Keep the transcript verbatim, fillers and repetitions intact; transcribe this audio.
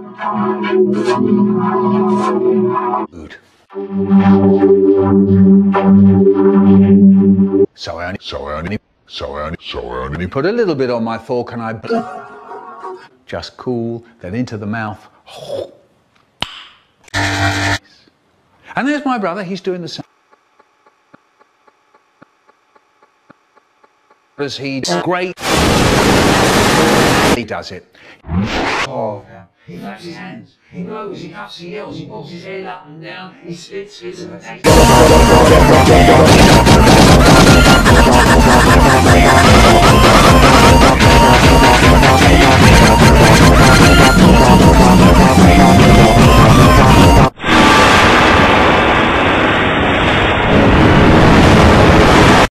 Good. So I only, so I only, so I only, so I only put a little bit on my fork and I just cool, then into the mouth. And there's my brother, he's doing the same. As he's great, he does it. Oh, he claps his hands, he blows, he cuffs, he yells, he pulls his head up and down, he spits, spits, and attacks.